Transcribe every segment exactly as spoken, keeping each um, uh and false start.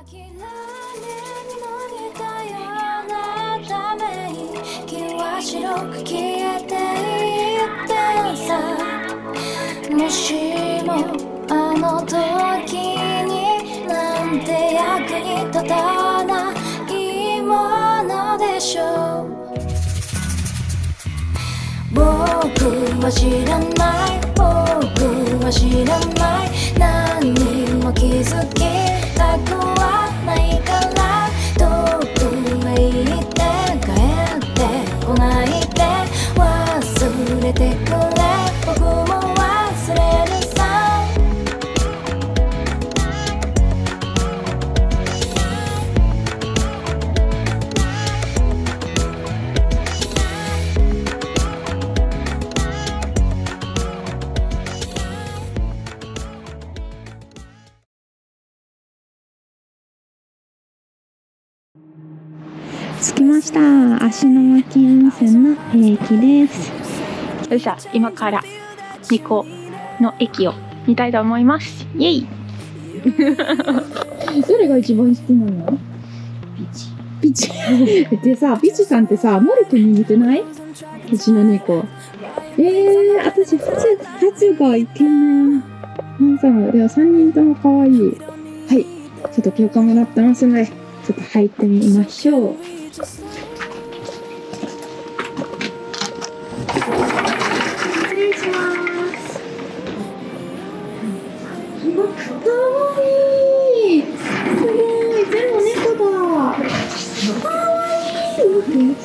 白く消えていってさ、もしもあの時になんて役に立たないものでしょう。僕は知らない、僕は知らない、何にも気づきたくはないから、遠くへ行って帰ってこないで忘れてくれ、僕も忘れるさ。 着きました。芦ノ牧温泉の駅です。 それじゃあ今からニコの駅を見たいと思います。イエイどれが一番好きなの？ピチ。ピチ。でさ、ピチさんってさ、モルクに似てない？うちの猫。えー、私、ハチ、ハチがイケメン。ハンサム。ではさんにんとも可愛い。はい。ちょっと許可もらってますので、ちょっと入ってみましょう。失礼します。かわいい。すごい。全部猫だ。かわいい。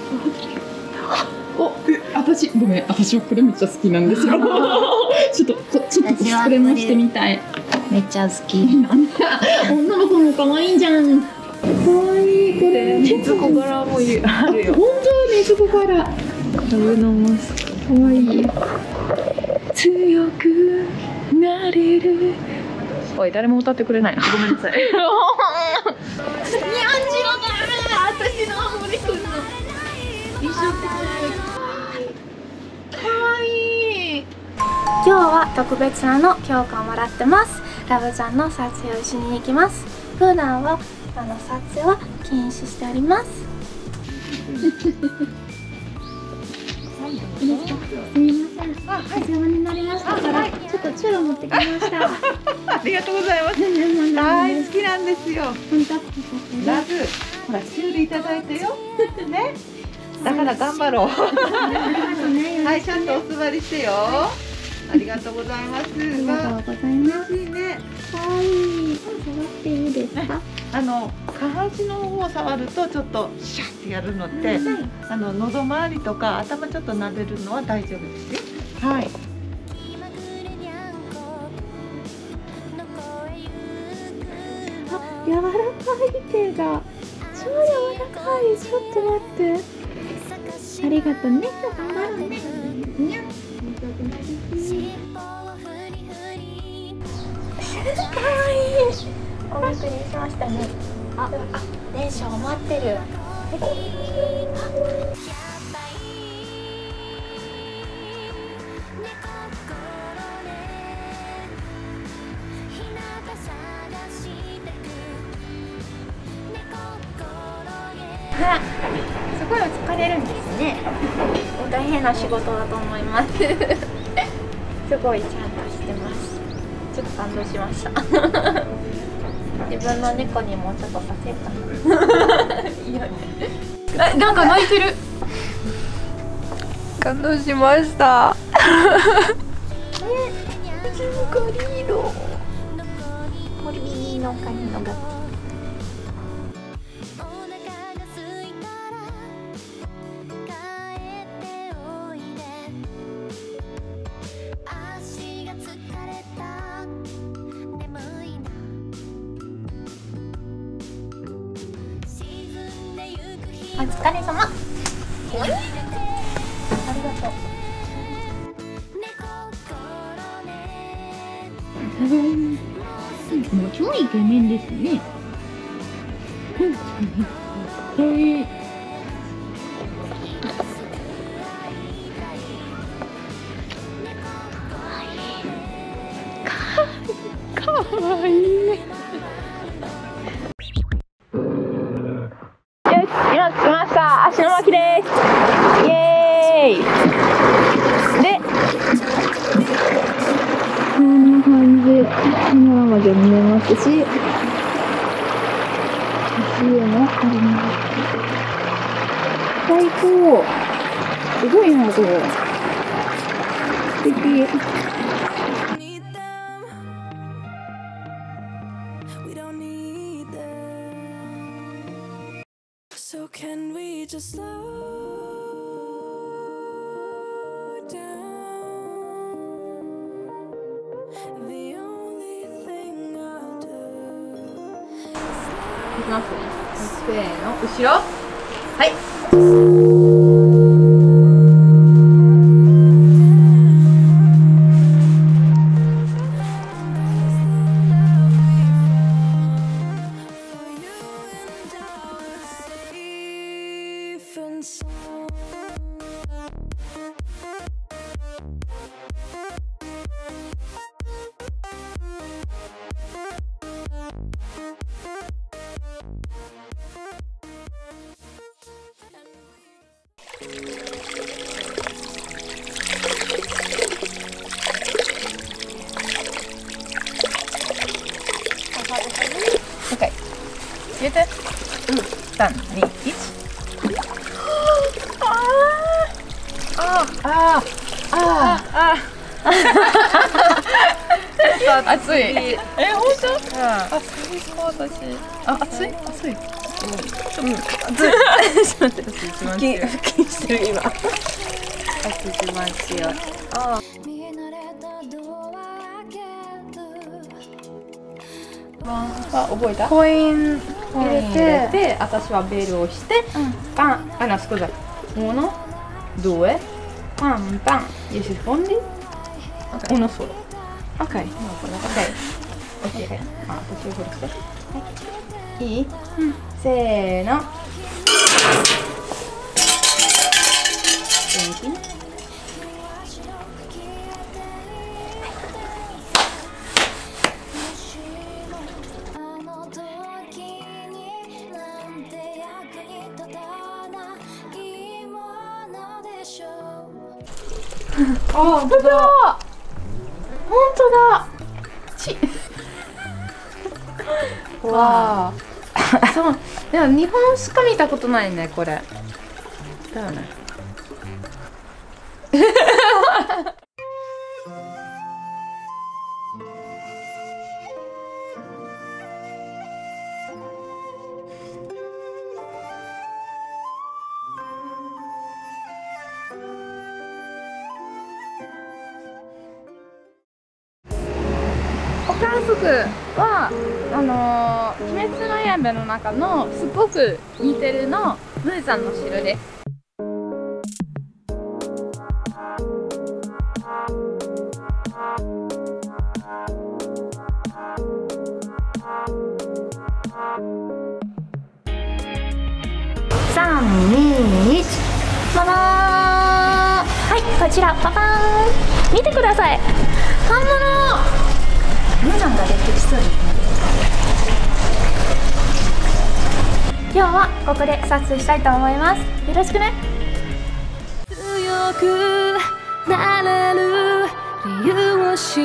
お、え、私、ごめん、私はこれめっちゃ好きなんですよ。ちょっと、こちょっとこれもしてみたい。 めっちゃ好き。 なんか女の子も可愛いじゃん。可愛いこれ。 ネズコ柄もあるよ。 本当ネズコ柄。 こういうのも可愛い。 強くなれる。おい、誰も歌ってくれないな。ごめんなさい。にゃんじろだ。私の森くんの。一緒可愛い。 今日は特別なの許可をもらってます。ラブちゃんの撮影をしに行きます。普段はあの撮影は禁止しております。すみません。お世話になりましたから、ちょっとチューロ持ってきました。 ありがとうございます。大好きなんですよ。ラブ、ほらチュールいただいてよ。ね。だから頑張ろう。はい、ちゃんとお座りしてよ。ありがとうございます。ありがとうございます。 いいね。 可愛い。触っていいですか？ あの下半身の方を触るとちょっとシャッてやるのって、あの喉周りとか頭ちょっと撫でるのは大丈夫ですよ。はい。 あ、柔らかい手が超柔らかい。ちょっと待って。ありがとうね。頑張ろうね。にゃん。かわいい。おびっくりしましたね。あ、あ、電車を待ってる。すごい疲れるんですね。大変な仕事だと思います。すごいちゃんとしてます。ちょっと感動しました。自分の猫にもちょっとさせた。いや、え、なんか泣いてる。 感動しました。 え、うちのカリーロ。モリビーのカニのガッティ。お疲れ様。ありがとう。もう超イケメンですね。かわいい。 かわいいね。 女に見えますし、足湯もあります。最高。すごいな、ここ。素敵。 So can we just slow down? The only thing I'll do. いきますね。せーの、後ろ。はい。オッケー。入れて。うん。三、二、一。ああ。ああ。ああ。ちょっと熱い。え、本当？うん。あ、そうですか、私。あ、熱い？熱い。うん。熱い。ちょっと待って。一番強い。腹筋してる今。一番強い。ああ。は覚えた？コイン入れて、私はベルをして、パン、あ、scusa, uno, due, pam, pam, dieci secondi, uno solo. Ok, ok, ok, ah, faccio questo. I, se no. Senti.あ、本当だ。本当だ。ち。わあ。そう。でも日本しか見たことないね、これ。だよね。観測はあのー、鬼滅の刃の中のすごく似てるのムーザンの城です。さん、に、いち、ママー。はい、こちらパパーン。見てください。本物。ムーザンが出てきそうですね。今日はここで撮影したいと思います。よろしくね。強くなれる理由を知った。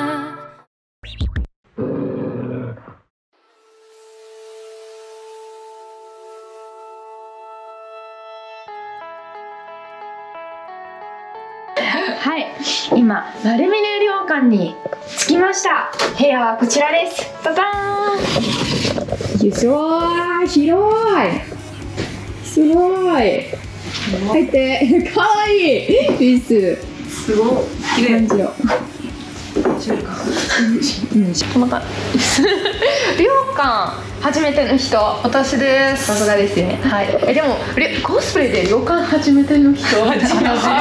はい、今マルミネ旅館に着きました。部屋はこちらです。ババーン。 よいしょー、広い。すごい。入って、かわいい。ピース。すごい。綺麗。感じよ。 このか旅館初めての人、私です。さすがですね。はい。えでもコスプレで旅館初めての人初めて。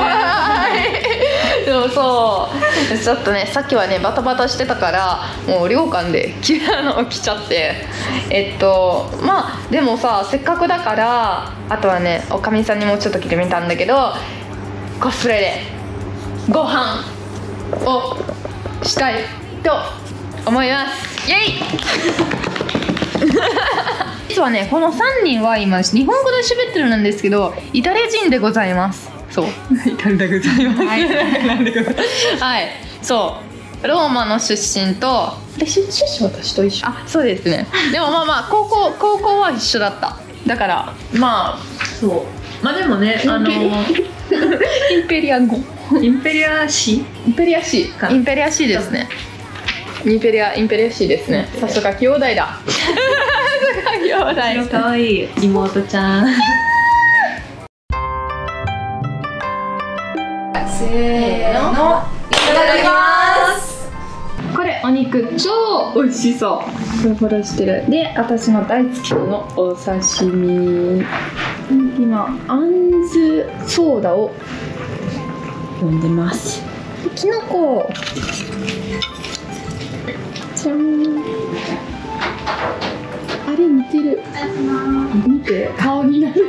でもそうちょっとね、さっきはねバタバタしてたからもう旅館で着るのを着ちゃって、えっとまあでもさ、せっかくだからあとはね、おかみさんにもちょっと着てみたんだけど、コスプレでご飯をしたいと思います。イエイ実はね、このさんにんは今日本語で喋ってるんですけど、イタリア人でございます。そうイタリアでございます。はい、なんでございます。はい、そローマの出身とで出身者私と一緒。あ、そうですね。でもまあまあ高校高校は一緒だった。だからまあそうまあでもねあのインペリア語インペリアシインペリアシインペリアシですね。インペリアインペリアシですね。さすが兄弟だ。さすが兄弟。 可愛い妹ちゃん。 せーの、いただきます。これお肉超美味しそう。ふわふわしてる。で、私の大好きなお刺身。今あんずソーダを飲んでます。きのこ。じゃん。あれ似てる。見て顔になる。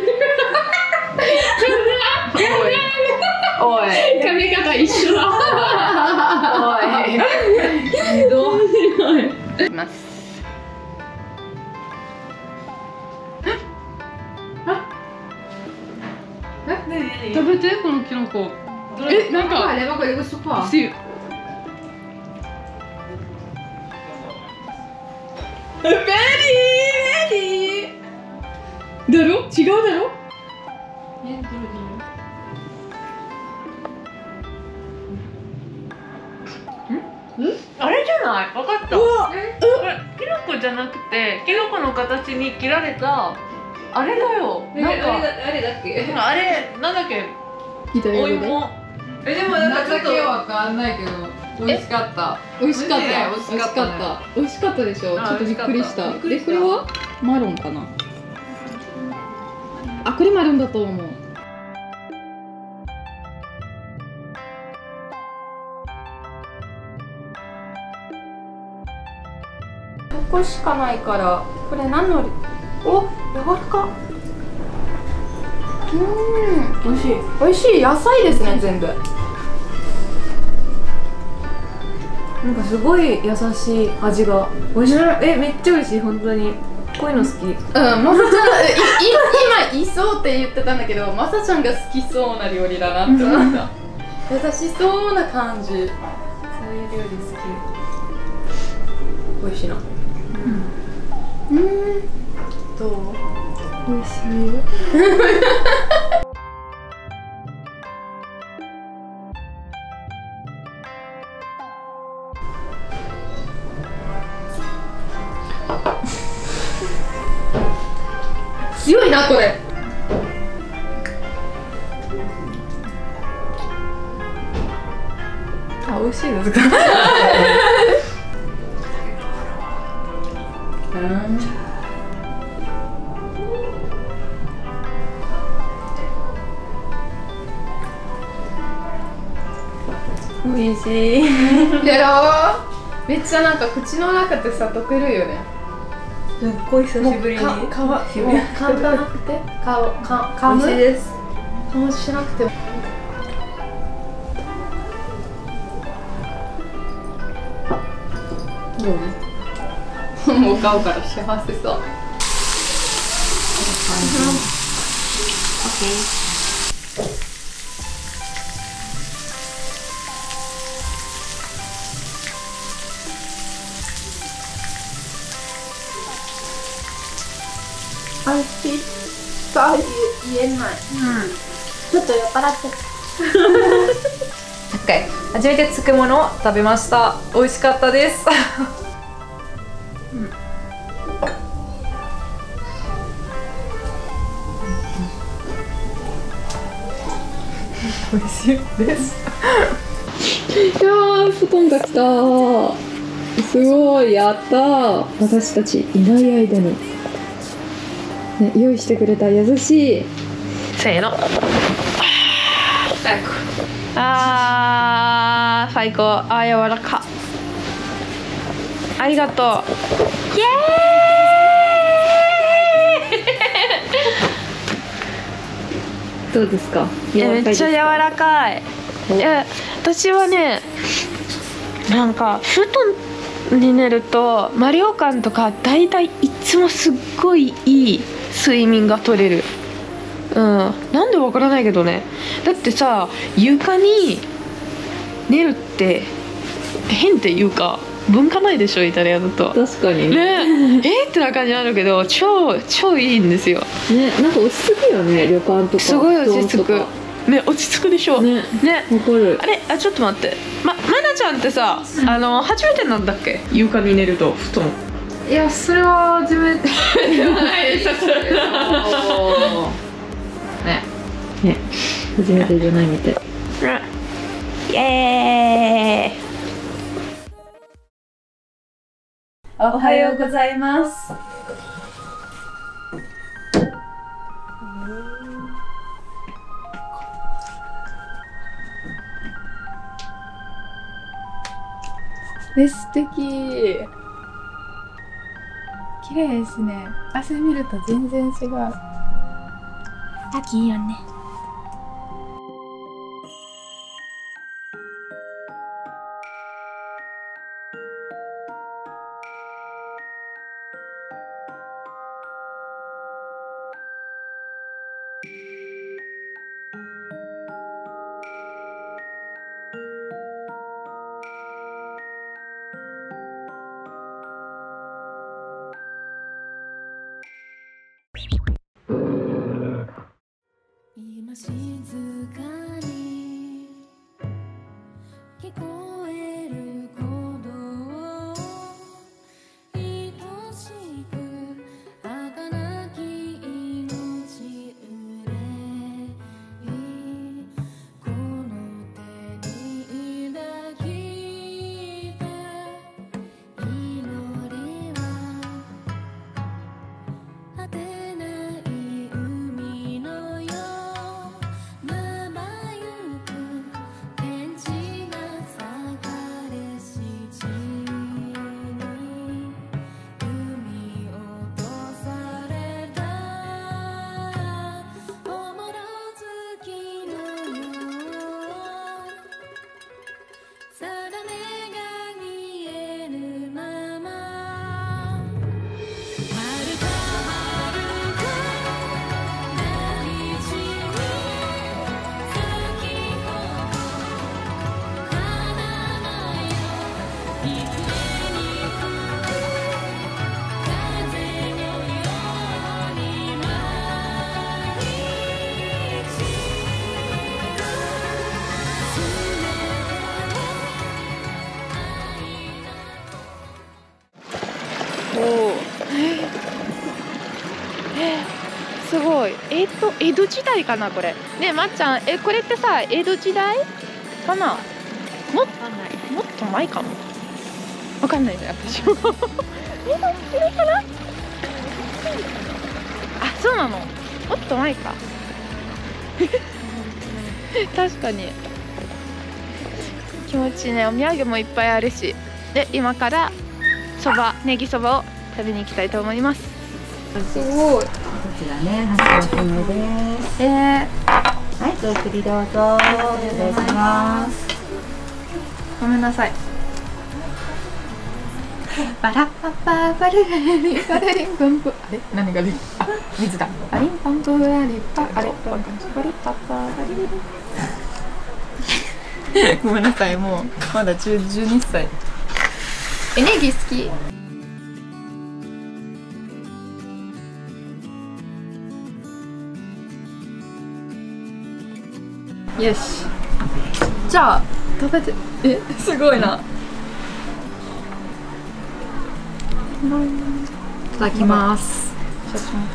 おい髪型一緒だ。おいひどい。います。食べてこのキノコ。え、なんか美味しい。ベリーベリーだろ？違うだろ？え、どれどれ？あれじゃない？分かった。これキノコじゃなくてキノコの形に切られたあれだよ。なんかあれだっけ？あれなんだっけ？お芋。えでもなんかちょっとわかんないけど美味しかった。美味しかった。美味しかった。美味しかったでしょ。ちょっとびっくりした。でこれはマロンかな？あ、これマロンだと思う。 ここしかないからこれ何のお柔らか。うーん美味しい美味しい野菜ですね全部。なんかすごい優しい味が美味しい。えめっちゃ美味しい本当に。こういうの好き。うん、まさちゃん今いそうって言ってたんだけど、まさちゃんが好きそうな料理だなって思った。優しそうな感じ。そういう料理好き。美味しいな。うん、うんどう？美味しい。強いなこれ。あ、美味しいですか？美味しい。やろう。めっちゃなんか口の中でさ溶けるよね。すっごい久しぶりに。か、かわ、もう噛んだなくて、か、か、噛む。美味しいです。噛むしなくても。どう？もう顔から幸せそう。オッケー。美味しい。そう言えない。うん。ちょっと酔っ払って。オッケー。初めてつくものを食べました。美味しかったです。うん、美味しいです。いやー、スコンが来たー。すごい、やったー。私たちいない間に、ね、用意してくれた優しい。せーの。あー、最高。あー、柔らか。ありがとう。イエーイ。どうですか？めっちゃ柔らかい。いや、私はね、なんか布団に寝るとマリオカンとかだいたいいつもすっごいいい睡眠が取れる。うん、なんでわからないけどね。だってさ、床に寝るって変っていうか文化ないでしょイタリアだと。 確かにね。 ねえーってな感じあるけど超超いいんですよ。 ね、なんか落ち着くよね、旅館とか。 すごい落ち着く。 布団とかね、落ち着くでしょ。 ね、 ね。 わかる。 あれ、あ、ちょっと待って。ま、まなちゃんってさ、あの初めてなんだっけ？床に寝ると布団。 いや、それは初めてではないです。 ね、ね、初めてじゃないみたい。 イエーイ。 おはようございます。え、素敵。綺麗ですね。朝見ると全然違う。 秋いいよね。 今静かに聞こえる鼓動、愛しく儚き命憂い、この手に抱きた祈りは果てない海のよう、まばゆく天地が裂かれし地に海落とされたおもろ月のよう、定めが見えぬまま遥か遥か大地に咲き誇る花のよう、幾重に吹く風のように舞い散る全ての愛なおお。え、すごい。えっと江戸時代かなこれ。ねえまっちゃん、えこれってさ江戸時代かな。もっもっと前かも。わかんないね私も。江戸時代かな。あ、そうなの。もっと前か。確かに。気持ちいいね。お土産もいっぱいあるし。で今からそば、ネギそばを食べに行きたいと思います。 すごい。 こちらね、八丁目です。 えー、 はい、ごゆっくりどうぞ。失礼します。 ごめんなさい。バラッパッパーバルリリバルリンパンプ、あれ何がリン、あ、水だ。バリンパンプラリパ、あれバリパッパーバリリリごめんなさい、もうまだじゅうにさい。え、ネギ好き？よし。じゃあ食べて、え、すごいな。いただきます。写真と。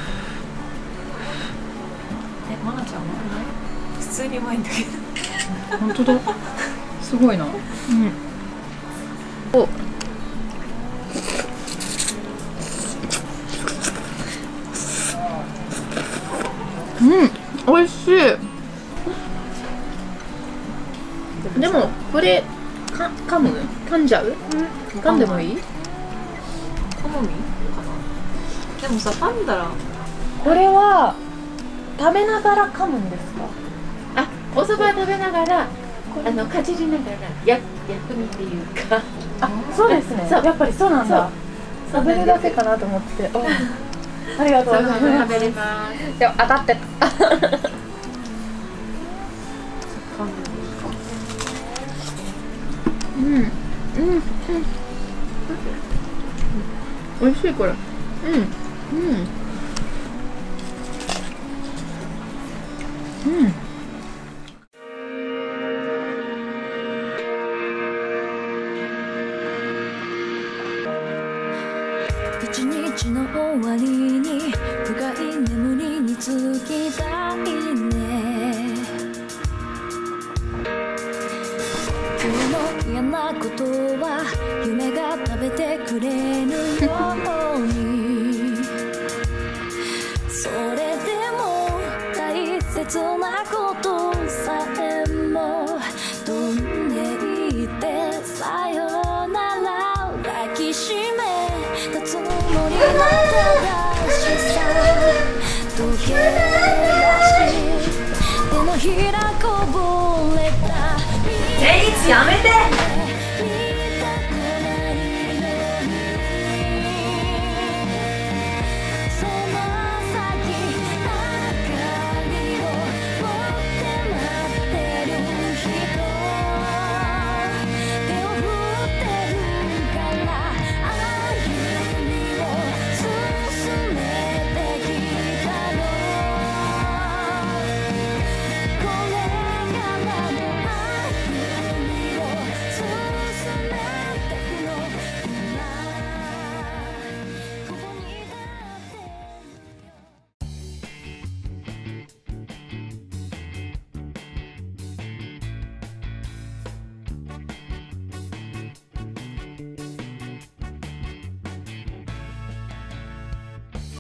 え、まなちゃんは普通にうまいんだけど。 本当だ。すごいな。うん。お。うん、美味しい。でもこれか噛む？噛んじゃう？噛んでもいい？ 好みかな。でもさ、噛んだらこれは食べながら噛むんですか？ あ、お蕎麦食べながら、あのかじりながらや薬味っていうか。 あ、そうですね。 そうやっぱりそうなんだ。食べるだけかなと思って。ありがとうございます。 食べれます。 でも当たってた。うん。 美味しいこれ。うんうんうん。 一日の終わりに深い眠りにつきたいね。今日の嫌なことは夢が食べてくれるように、それでも大切なことさえも飛んでいってさよなら抱きしめたつもりな正しさ溶け出し手のひらこぼれた。 えいちやめて。